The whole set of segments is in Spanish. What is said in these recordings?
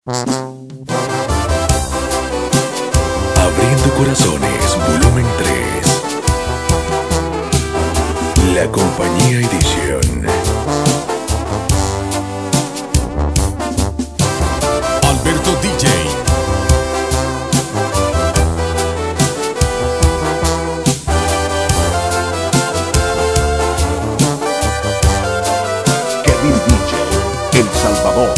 Abriendo Corazones, volumen 3. La Compañía Edición. Alberto DJ. Kevin DJ, El Salvador.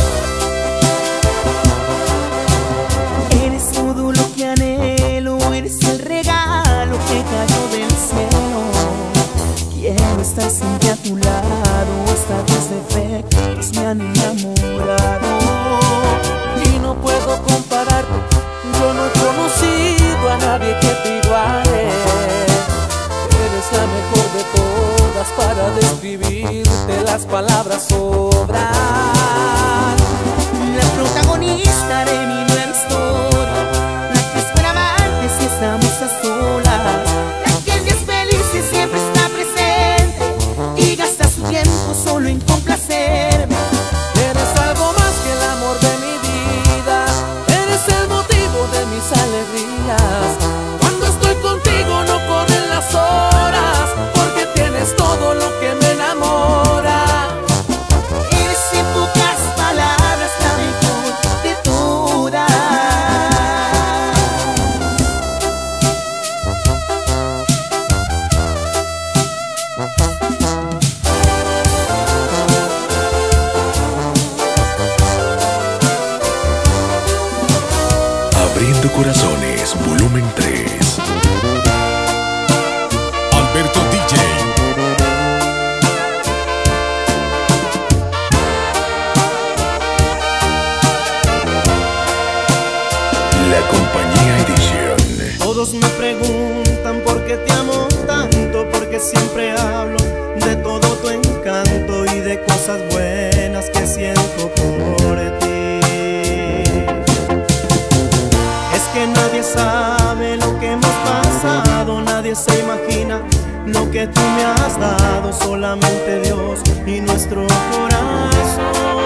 Eres todo lo que anhelo, eres el regalo que cayó del cielo. Quiero estar siempre a tu lado, hasta tus defectos me han enamorado. Y no puedo compararte, yo no he conocido a nadie que te iguale. Eres la mejor de todas, para describirte las palabras sobran. La protagonista de mi nueva historia, la que esperaba antes si estamos a solas, la que el día es feliz y siempre está presente y gasta su tiempo solo en complacerme. Eres algo más que el amor de mi vida, eres el motivo de mis alegrías. Cuando estoy contigo no corren las horas, porque tienes todo lo que me enamora. Eres en pocas palabras la mejor de todas. Abriendo Corazones, volumen 3. Alberto DJ. La Compañía Edición. Todos me preguntan por qué te amo tanto, porque siempre hablo de todo tu encanto y de cosas buenas que siento por ti. Es que nadie sabe lo que hemos pasado, nadie se imagina lo que tú me has dado, solamente Dios y nuestro corazón.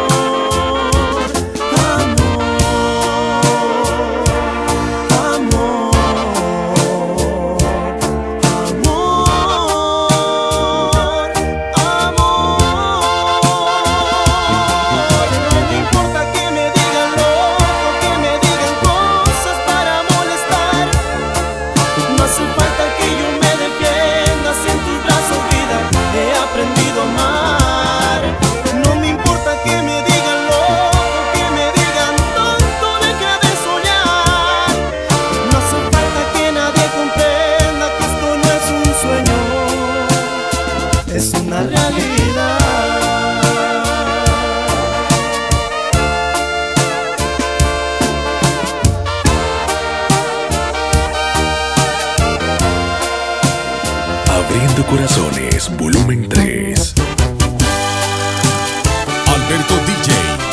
Es una realidad. Abriendo Corazones, volumen 3. Alberto DJ.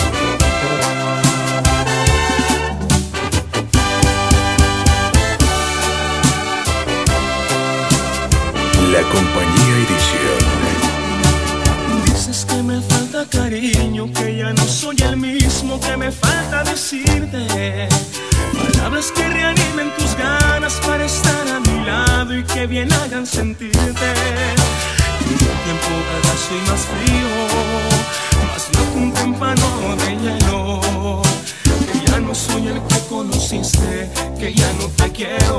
La Compañía Edición. Dices que me falta cariño, que ya no soy el mismo, que me falta decirte palabras que reanimen tus ganas para estar a mi lado y que bien hagan sentirte. Y el tiempo cada soy más frío, más loco un témpano de hielo, que ya no soy el que conociste, que ya no te quiero.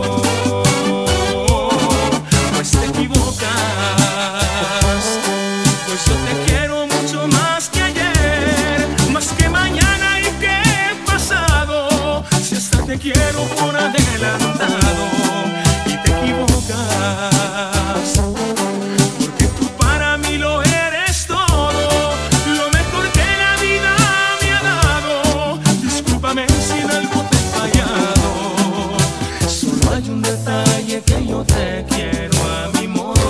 Pues te equivocas, pues yo te quiero mucho más que ayer, más que mañana y que pasado, si hasta te quiero por adelantado. Y te equivocas, porque tú para mí lo eres todo, lo mejor que la vida me ha dado. Discúlpame si en algo te he fallado, solo hay un detalle que yo te quiero a mi modo.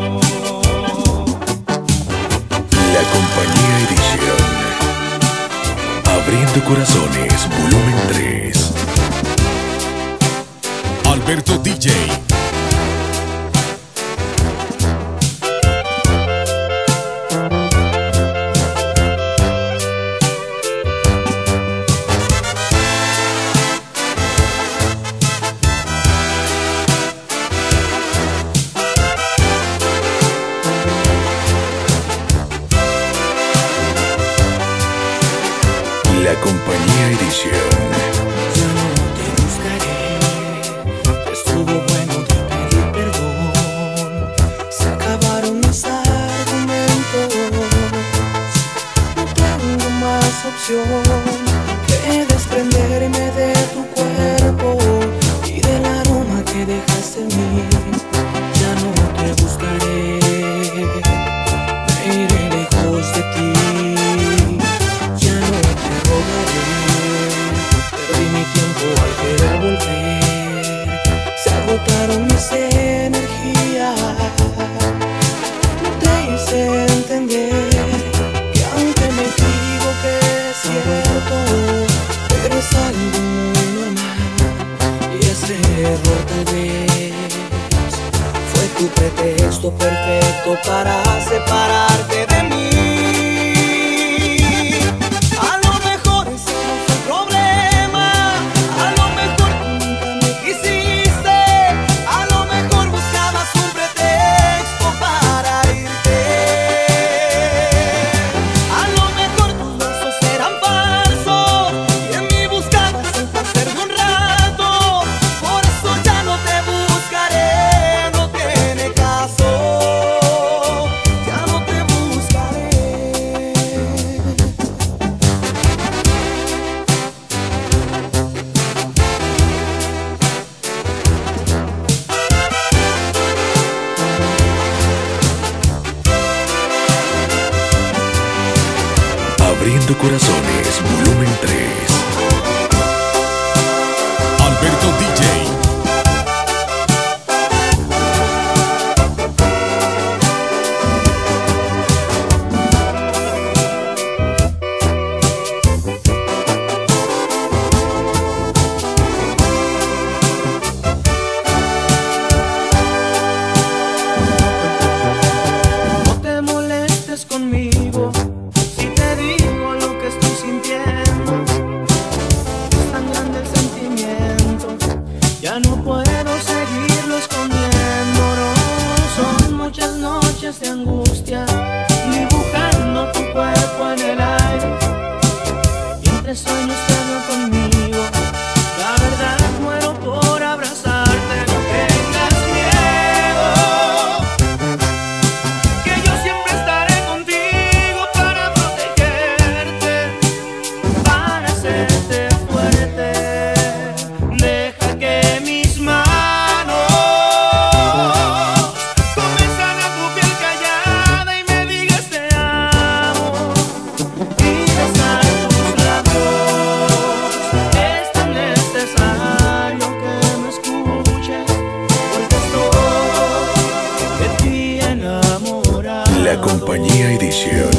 La Compañía Edición. Abriendo Corazones, volumen 3. Alberto DJ. compañía edición. Ya no te buscaré, estuvo bueno de pedir perdón. Se acabaron mis argumentos, no tengo más opción que desprenderme de tu cuerpo y del aroma que dejaste en mí. Ya no te buscaré, me iré lejos de ti. Ya no te rogaré, perdí mi tiempo al querer volver. Se agotaron mis energías, no te hice entender que aunque me equivoqué es cierto, pero es algo muy normal. Y ese error tal vez fue tu pretexto perfecto para separarte de mí. A lo mejor ese no fue el problema, a lo mejor tú nunca me quisiste, a lo mejor buscabas un pretexto para irte. A lo mejor tus besos eran falsos y en mí buscabas el placer de un rato. Por eso ya no te buscaré, no tiene caso, ya no te buscaré. Abriendo corazones, volumen 3. Alberto DJ. No te molestes conmigo si te digo lo que estoy sintiendo. Es tan grande el sentimiento, ya no puedo seguirlo escondiendo. No, son muchas noches de angustia, dibujando tu cuerpo en el aire. Y entre sueños te veo conmigo, la verdad muero por abrazarte. No tengas miedo, que yo siempre estaré contigo para protegerte, para hacerte fuerte. Deja que mis manos comiencen a tu piel callada y me digas te amo y besar tus labios. Es tan necesario que me escuches, porque estoy de ti enamorado. La compañía edición.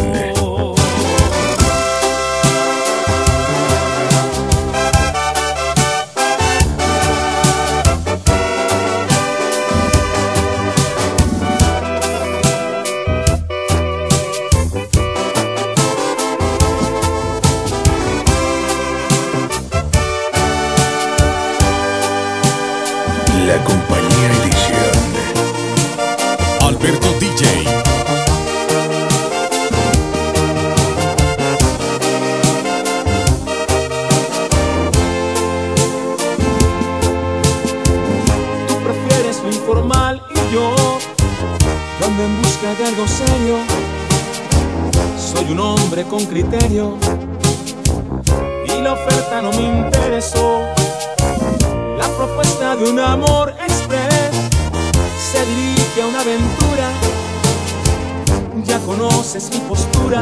La compañía edición. Alberto DJ. Tú prefieres lo informal y yo ando en busca de algo serio. Soy un hombre con criterio y la oferta no me interesó. La propuesta de un amor express se dirige a una aventura. Ya conoces mi postura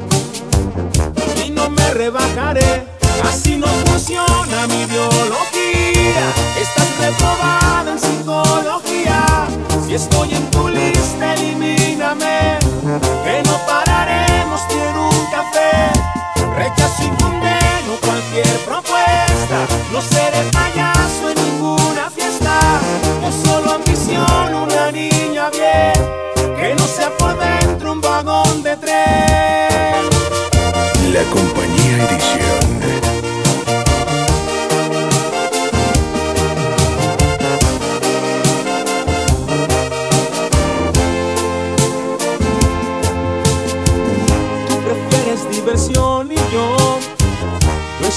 y no me rebajaré. Así no funciona mi ideología. Estás reprobada en psicología. Si estoy en tu lista, elimíname, que no pararemos ni en un café. Rechazo y condeno cualquier propuesta. No seré payaso en ninguna fiesta. Yo solo ambiciono una niña bien, que no sea por dentro un vagón de tren. La compañía edición.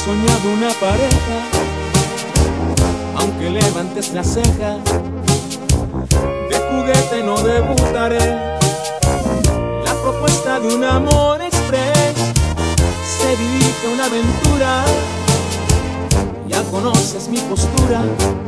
soñado una pareja, aunque levantes la ceja, de juguete no debutaré. La propuesta de un amor express se dirige a una aventura. Ya conoces mi postura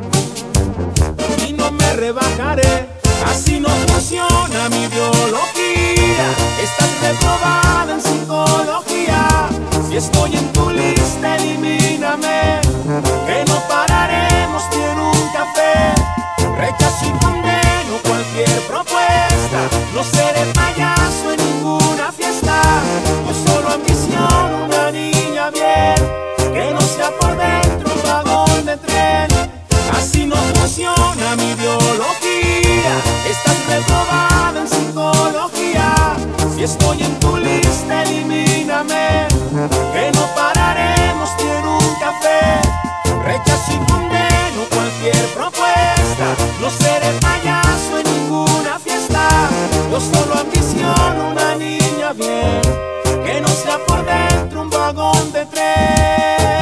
y no me rebajaré. Así no funciona mi biología. Estás reprobada en psicología. Si estoy en tu lista, elimíname, que no pararemos ni en un café. Rechazo y condeno cualquier propuesta. No seré payaso en ninguna fiesta. Yo solo ambiciono una niña bien, que no sea por dentro un vagón de tren. Así no funciona mi biología. Estás reprobada en psicología. Si estoy en tu lista, elimíname, que no pararemos ni en un café. Rechazo y condeno cualquier propuesta. No seré payaso en ninguna fiesta. Yo solo ambiciono una niña bien, que no sea por dentro un vagón de tren.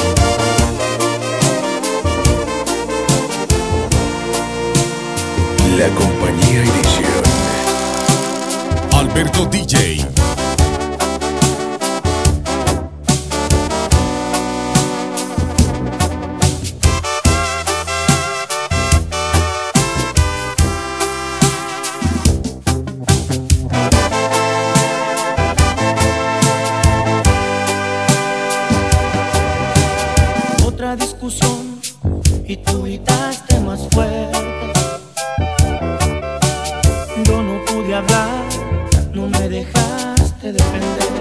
La compañía edición. Alberto DJ. Otra discusión y tú gritaste más fuerte. Yo no pude hablar, no me dejaste defender.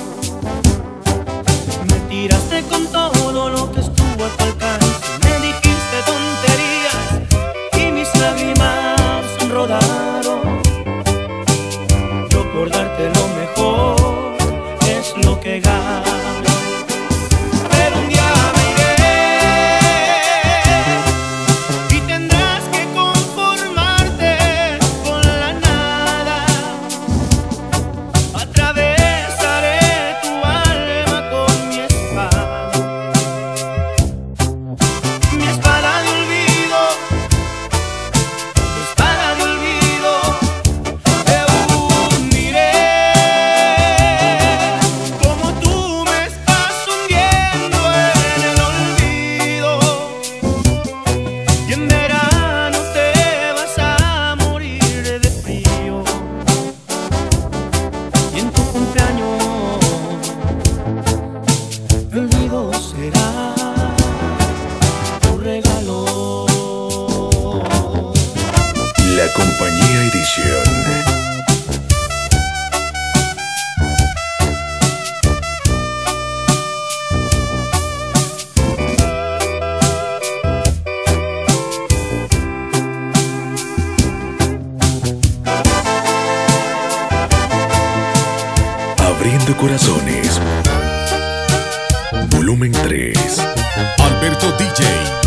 Me tiraste con todo lo que estuvo a tu alcance. Me dijiste tonterías y mis lágrimas rodaron. Yo por darte lo mejor es lo que gano. Pero un día me iré y tendrás que conformarte con la nada. Atravesaré tu alma con mi espada de olvido, mi espada de olvido. Te hundiré como tú me estás hundiendo en el olvido. Y en verano te vas a morir de frío. Y en tu cumpleaños el olvido será tu regalo. La compañía edición. Abriendo corazones. Volumen 3. Alberto DJ.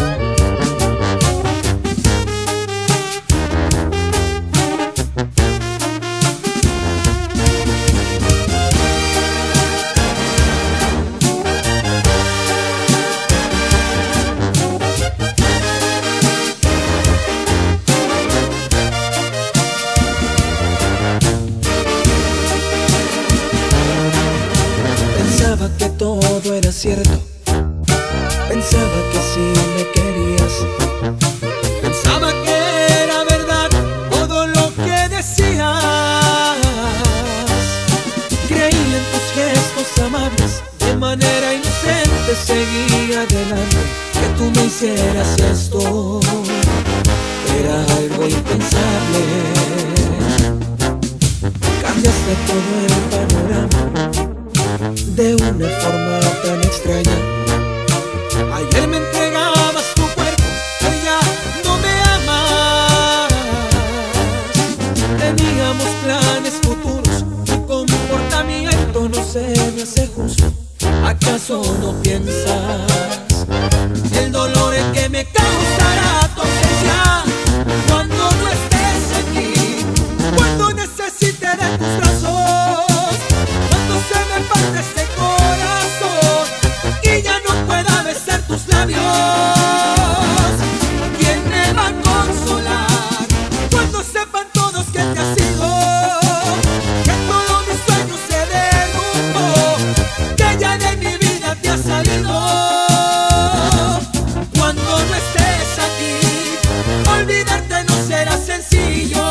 Pensaba que todo era cierto. Pensaba que sí me querías. Pensaba que era verdad todo lo que decías. Creí en tus gestos amables, de manera inocente seguí adelante. Que tú me hicieras esto era algo impensable. Cambiaste todo el panorama de una forma tan extraña. Ayer me entregabas tu cuerpo, hoy ya no me amas. Teníamos planes futuros, tu comportamiento no se me hace justo. ¿Acaso no piensas el dolor en que me causará tu ausencia cuando no estés aquí? Cuando necesite de tus brazos, cuando se me parte este corazón y ya no adiós. ¿Quién me va a consolar cuando sepan todos que te has ido? Que todo mi sueño se derrumbó, que ya de mi vida te has salido. Cuando no estés aquí, olvidarte no será sencillo.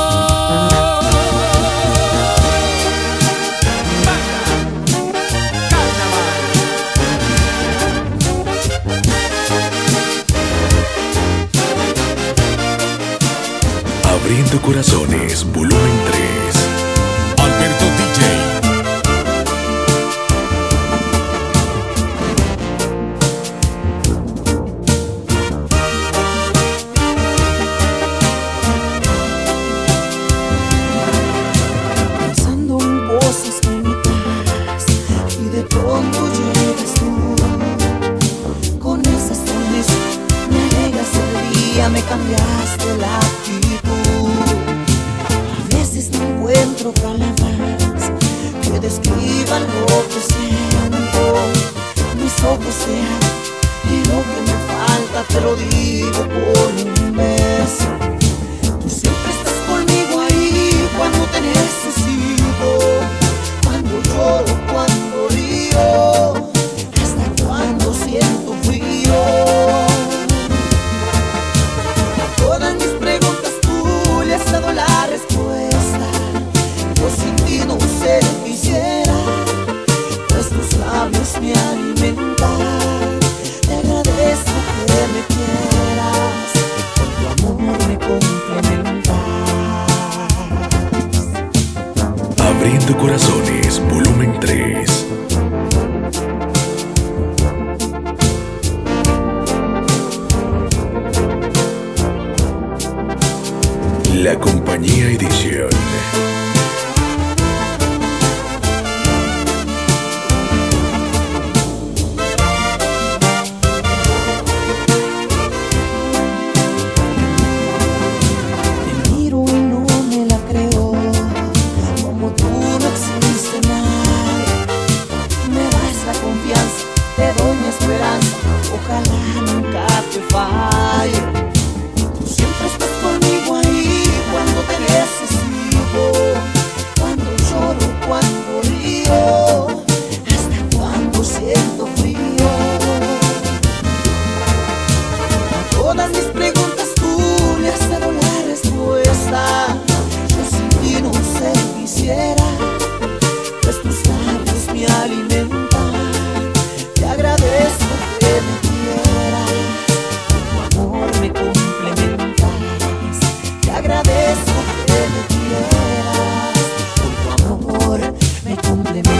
Abriendo Corazones, volumen 3. Alberto DJ. Pensando en cosas bonitas y de pronto llegas tú. Con esa sonrisa me alegras el día, me cambiaste la actitud. A veces no encuentro palabras que describan lo que siento. Mis ojos se abren y lo que me falta te lo digo por un beso. Tú siempre estás conmigo ahí cuando te necesito, cuando lloro, cuando río, hasta cuando siento frío. A todas mis preguntas tú le has dado la respuesta. Yo sin ti no sé qué hiciera, pues tus labios me alimentan. Te agradezco que me quieras, con tu amor me complementas. Abriendo Corazones, volumen 3. La Compañía Edición. Te miro y no me la creo, como tú no existe nada. Me das la confianza, te doy mi esperanza, ojalá nunca te falle. Tú siempre estás conmigo ahí cuando te necesito, cuando lloro, cuando río, hasta cuando siento frío. A todas mis preguntas tú le has dado la respuesta. Yo sin ti no sé qué quisiera, pues tus labios me alimentan. Te agradezco que me quieras, con tu amor me complementas. Te agradezco que me quieras, con tu amor me complementas.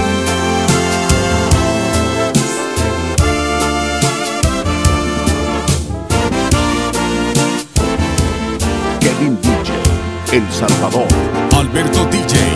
Kevin DJ, El Salvador. Alberto DJ.